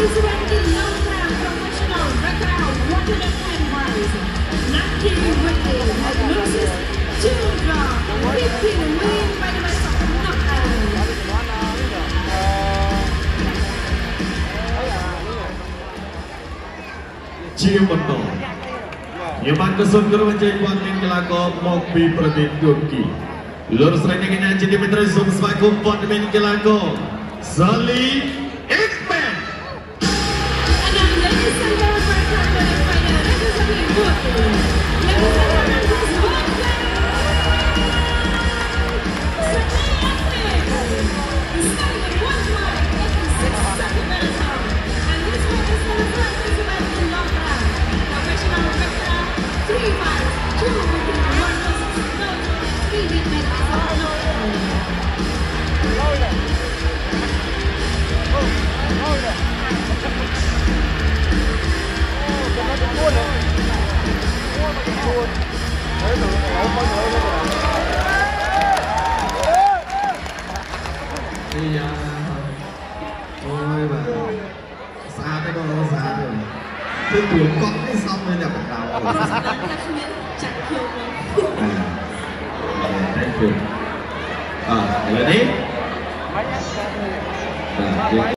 Chia một tổ, những bạn có sân cơ chơi quan mình là có một vịประเทศตุรกี lurus training ini jadi menteri sumsma kumpul mình là có Sali Ekman. Thì ôi bà xa thế con nó xa rồi cứ tuổi con cái xong rồi là bắt đầu thank you. Lại đi.